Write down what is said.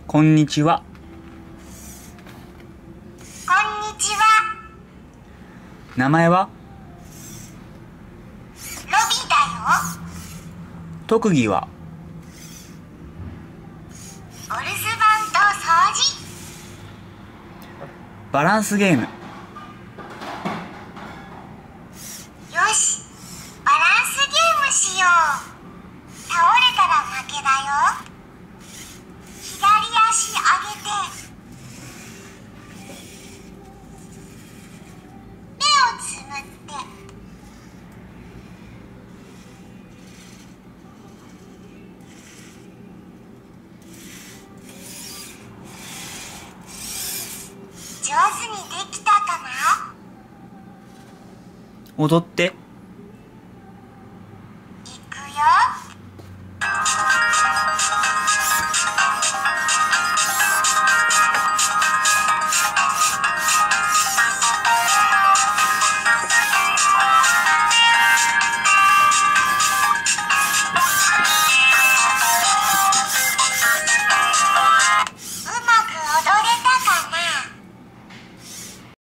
こんにちは。 こんにちは。 名前は？ ロビだよ。 特技は？ お留守番と掃除。 バランスゲーム。 よし、バランスゲームしよう。倒れたら負けだよ。左足上げて。目をつむって。上手にできたかな？ 踊って。